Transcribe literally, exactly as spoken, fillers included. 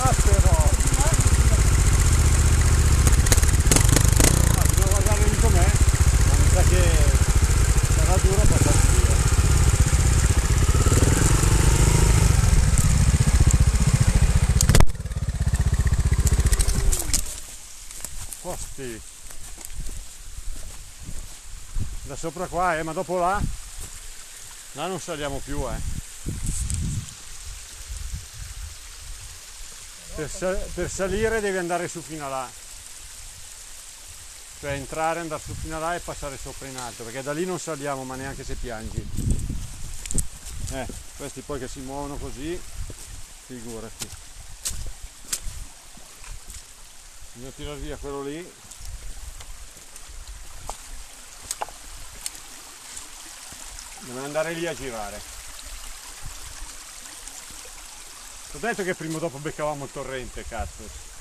però. Ah, bisogna guardare lì com'è, ma mi sa che sarà duro passarci via. Posti. Da sopra qua, eh, ma dopo là, là non saliamo più, eh. Per, sal per salire devi andare su fino a là, cioè entrare, andare su fino a là e passare sopra in alto, perché da lì non saliamo, ma neanche se piangi. Eh, questi poi che si muovono così, figurati. Bisogna tirare via quello lì. Dobbiamo andare lì a girare. Ho detto che prima o dopo beccavamo il torrente, cazzo.